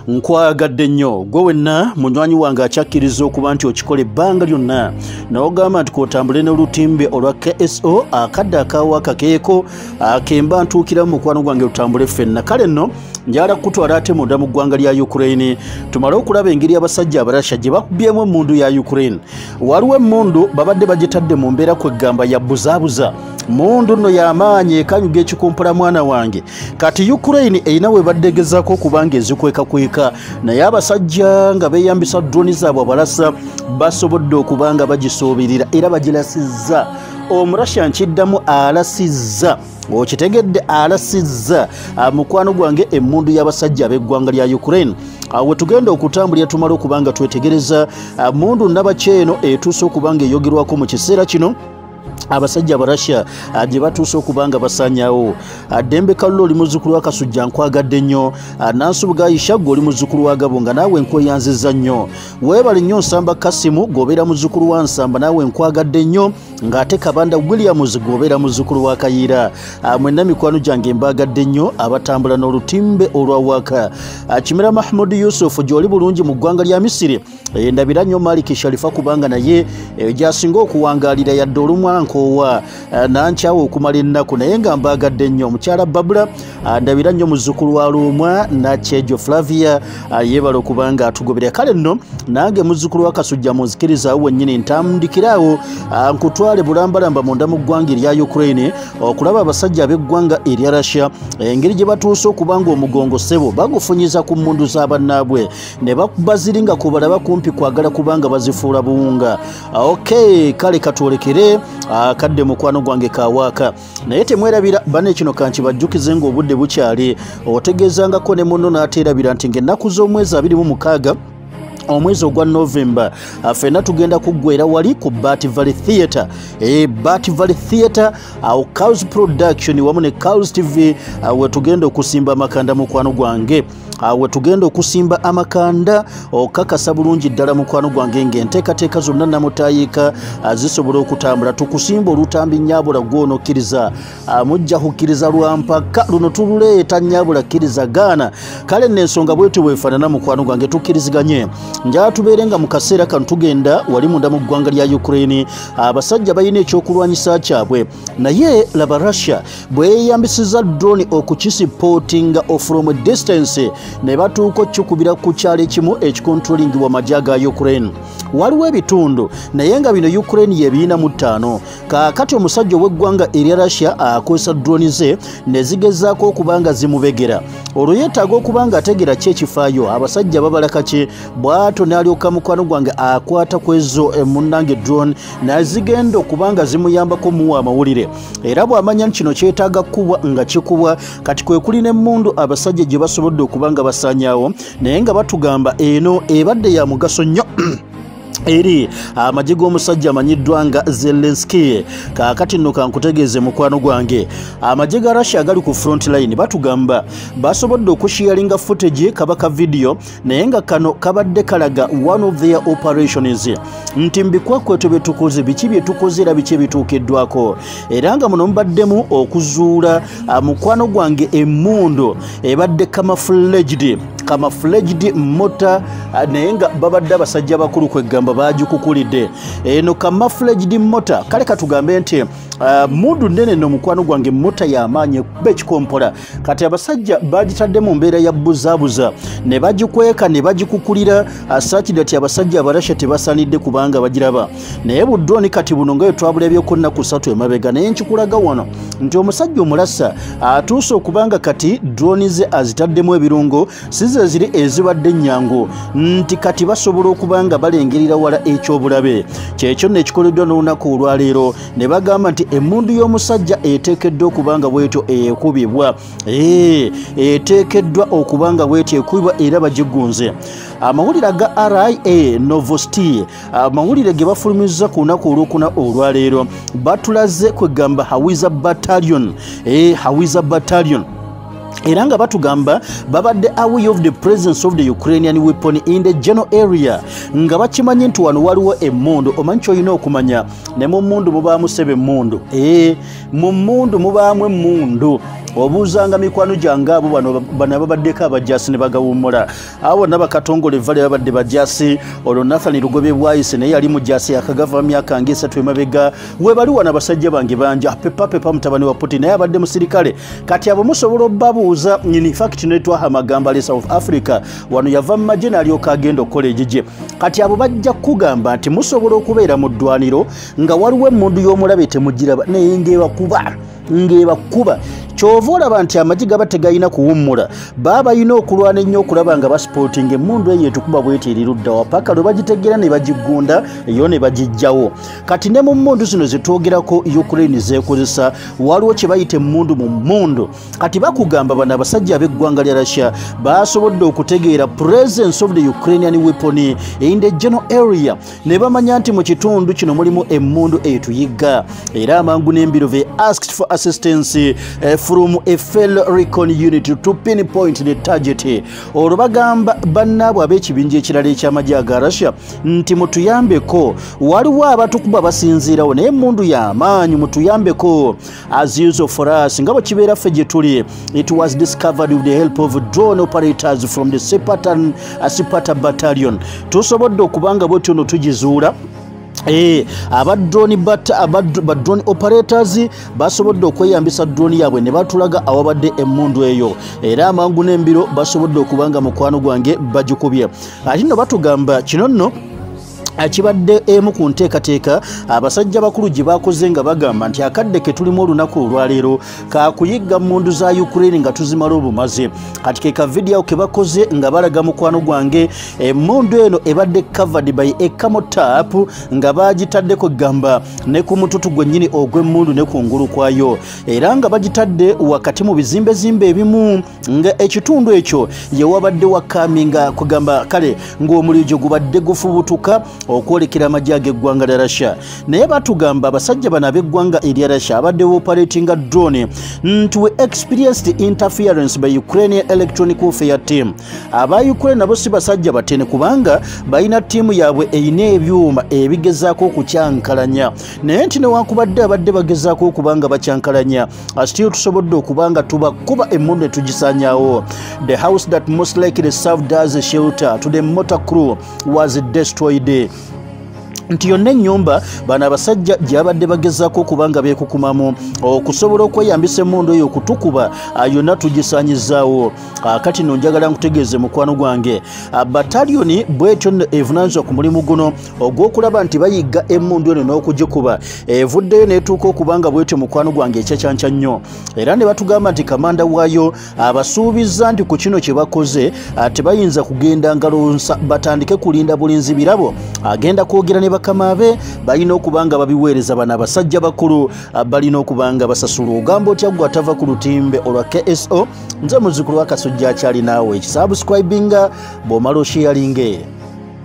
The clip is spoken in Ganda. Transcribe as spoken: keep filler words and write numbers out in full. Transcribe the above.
nkwagadde nnyo gwe wenna munywanyi wange akyakkiriza okuba nti okikola ebbanga lyonna n'ogamba nti kwotambule n'olutimbe olwa K S O akadde akawaaka keeko akemba ntuukiramu mukwano gwange lutambule ffenna kale nno njala kutwala ate munda mu ggwanga lya Ukraine tumale okulaba engeri abasajja abarasha gye bakubyemu emmundu ya Ukraine. Waliwo emmundu babadde bagitadde mu mbeera kweggamba ya buzaabuza mundu nno y'amaanyi ekanyuga ekikumpula mwana wange kati Ukraine erina we baddegezaako okubanga ezikwekakweka naye abasajja nga beeyambisa droni zaabwe abalasa basobodde okubanga bagisuubirira era bagirasizza. Omurasha nkiddamu alasizza okitegedde alasizza mukwano gwange emmundu y'abasajja ab'eggwanga lya Ukraine. Awe tugenda okutambulira tumala okubanga twetegereza mundu nnabakyeno etuuse okubanga eyogerwako mu kiseera kino abasajja abarasha gye batuuse okubanga basanyawo. Dembe Kalulu oli muzzukulu wa Kasujja nkwagadde nnyo. Nansubuga Aisha gwe oli muzzukulu wa Gabo nga naawe nkweyanziza nnyo. Weebale nnyo Nsamba Kasimu g'obeera muzzukulu wa Nsamba naawe nkwagadde nnyo ng'ate Kabanda Williams g'obeera muzzukulu wa Kayiira. Mwenna mikwano gyange mbagadde nnyo abatambula n'olutimbe olwa waka. Kimera Mahmud Yusuf gy'oli bulungi mu ggwanga lya Misiri ndabira nnyo Malik Sharifa kubanga naye gy'asinga okuwangaalira yadde olumwanko wa nankyawo okumala ennaku naye nga mbagadde nnyo mukyala Babula ndabira nnyo muzzukulu wa Lumwa Nakyejo Flavia yeebala okubanga atugobera kale nno nange muzzukulu wa Kasujja munzikirizaawo wennyini ntandikiraawo nkutwale bulambalamba munda mu ggwanga erya Ukraine okulaba abasajja ab'eggwanga erya Russia engeri gye batuuse okubanga omugongo ssebo bagufunyiza ku mmundu z'abannaabwe ne baziringa ku balaba kumpi kwagala kubanga bazifuula buwunga. Okay kale katwolekere akadde mukwano gwange kawaaka naye temwerabira bane kino kankibajjukize ng'obudde bukyali otegeezangako ne munno n'ateerabira nti ng'ennaku z'omwezi abiri mu mukaaga omwezi ogwa November ffenna tugenda kuggwera wali ku Bat Valley Theatre. E Bat Valley Theatre awo Cows Production wamu ne Cows T V we tugenda okusimba amakanda mukwano gwange awe tugenda okusimba amakanda okakasa bulungi ddala mukwano gwange ng'enteekateeka zonna namutayiika zisobola okutambula tukusimba olutambi nnyabula gwonokkiriza mujja kukkiriza lwampaka luno tululeeta nnyabula kkiriza gaana kale n'ensonga bwetyo bwefaanana mukwano gwange tukkiriziganye njala tubeere nga mu kaseera kano tugenda wali munda mu ggwanga lya Ukraine abasajja balina ekyokulwanyisa kyabwe naye laba Russia bweyeyambisiza drone okukisipootinga from a distance ne batuuka okkikubira ku kyalo ekimu ekikontrolingibwa amagye ga Ukraine. Waliwo ebitundu naye nga bino Ukraine yebiina mu ttaano kaakati omusajja ow'eggwanga erya Russia akozesa drone ze ne zigezaako okubanga zimubegera olwo yeetaaga okubanga ategera ki ekifaayo abasajja babalaka ki bw'ato n'alyoka mukwano gwange akwata ku ezo munnange drone nazigenda okubanga zimuyambako muwa amawulire era bw'amanya kino kyetaaga kubwa nga kikubwa kati kwe kuli n'emmundu abasajja gye basobodde okubanga basaanyaawo naye nga batugamba eno ebadde ya mugaso nnyo eri amagye g'omusajja amanyiddwa nga Zelensky. Kaakati nno kankutegeeze mukwano gwange amagye ga Russia agali ku front line batugamba basobodde okushiyalinga footage kabaka video naye nga kano kabadde kalaga one of their operations nti mbikwakweto bye tukoze biki bye tukoze era biki ebituukiddwako era nga muno mubaddemu okuzuula mukwano gwange emmundu ebadde camouflaged camouflaged mota naye nga babadde abasajja bakulu kweggamba bagikukulidde eno camouflaged mota kale katugambe nti Uh, mundu nene no mukwano gwange mota y'amaanyi bekikompola kati abasajja bagitadde mu mbeera ya buzaabuza ne bagikweka ne bagikukulira asakira ati abasajja abarasha tebasanidde kubanga bagiraba naye buddoni kati buno ngayo twabulabyeko nnaku ssatu emabega naye nkikulaga wano nti omusajja omulasa atuuse okubanga kati droni ze azitaddemu ebirungo size ziri ezibadde nnyangu nti kati basobola okubanga balengerera wala ekyobulabe kyekyo nekikoleddwa n'olunaku olwaleero ne bagamba nti emmundu y'omusajja eteekeddwa okubanga bwetyo ekubibwa ee eteekeddwa okubanga bwetyo ekubibwa era bagigunze. Amawulire ga R I A Novosti amawulire ge bafulumiza ku lunaku olwokuna olwaleero batulaze kwegamba Hawiza Battalion ee Hawiza Battalion era nga batugamba babadde aware of the presence of the Ukrainian weapon in the general area nga bakimanyi nti wano waliwo emmundu omanyi kyolina okumanya ne mu mmundu mubaamu sebe emmundu ee mu mmundu mubaamu emmundu obuuzanga mikwano gyange abo bano ababaddeko abajasi ne bagawummula abo nabakatongole vale babadde bajasi olwo Nathan Lugobe bwayise naye yali mujasi yakagava myaka ngesatu emabega we bali wana basajja bange banja pepa pepa mutabani wa Putin naye abadde musirikale kati abo musobola babuuza in fact netwa hamagamba le South Africa wano yava maje nali okagendo college je kati abo bajja kugamba nti musobola okubeera mu ddwaniro nga waliwo emmundu y'omulabe temugiraba naye ngeeba kuba ngeeba kuba kyova olaba nti amagi gaba tegayina kuwummula baba yina okulwana ennyo okulaba nga basporting emmundu eyo etukuba bweteerirudda wapaka lwe bagitegeera ne bagigunda eyo ne bagijjawo kati ne mu mmundu zino zetwogerako Ukraine zeekozesa waliwo kye bayita emmundu mu mmundu kati bakugamba bano abasajja ab'eggwanga lya Russia basobodde okutegeera presence of the Ukrainian weapon in the general area ne bamanya nti mu kitundu kino mulimu emmundu etuyigga era amangu n'embiro they asked for assistance uh, from a fellow recon unit to pinpoint the target olwo bagamba bannaabwe ab'ekibinja ekirala eky'amagye aga Russia nti mutuyambeko waliwo abatukuba basinziirawo naye emmundu y'amaanyi mutuyambeko as usual for us nga bwe kibeera ffe gye tuli it was discovered with the help of drone operators from the Sepatan Asipata battalion tusobodde okubanga bwetyo no tugizuula Eh, aba drone but aba drone operators basobodde okweyambisa drone yabwe ne batulaga awabadde emmundu eyo era amangu n'embiro basobodde okubanga mukwano gwange bagikubye ati no batugamba kino nno akibadde emu ku nteekateeka abasajja bakulu gye bakoze nga bagamba nti akadde ke tulimu olunaku olwaleero kakuyigga mmundu za Ukraine nga tuzimala obumaze kati ke ka video ke bakoze nga balaga mukwano gwange emmundu eno ebadde covered by a camel top nga bagitaddeko gamba ne ku mututu gwennyini ogw'emmundu ne ku ngulu kwayo era nga bagitadde wakati mu bizimbe zimbe ebimu nga ekitundu ekyo ye wabadde wakaminga kugamba kale ng'omuliro gubadde gufubutuka okwolekera amagye ag'eggwanga lya Russia naye batugamba abasajja bano ab'eggwanga erya Russia abadde operating a drone nti we experienced interference by Ukrainian electronic warfare team aba Ukraine nabo si basajja batene kubanga balina ttiimu yaabwe eyina ebyuma ebigezaako okukyankalanya naye nti newankubadde abadde bagezaako okubanga bakyankalanya still tusobodde okubanga tubakuba emmundu netugisaanyaawo the house that most likely served as a shelter to the motor crew was destroyed nti yonna ennyumba bano abasajja gyabadde bagezaako okubanga beekukumamu okusobola okweyambisa emmundu eyo okutukuba yonna tugisaanyizaawo kati no njagala nkutegeeze mukwano gwange bataliyoni bwetyo evunaanyizibwa ku mulimu guno ogw'okulaba nti bayigga emmundu eno n'okugikuba evuddeyo neetuuka okubanga bwetyo mukwano gwange ekyakyanca nnyo era ne batugamba nti kamanda waayo abasuubiza nti ku kino kye bakoze tebayinza kugenda ngalonsa batandike kulinda bulinzi birabo agenda kwogera ne bakama be balina okubanga babiweereza bano abasajja bakulu balina okubanga basasula ogamba otya gwe atava ku lutimbe olwa K S O nze muzukulu wa Kasujja akyali naawe ekisubscribinga bw'omala osharinge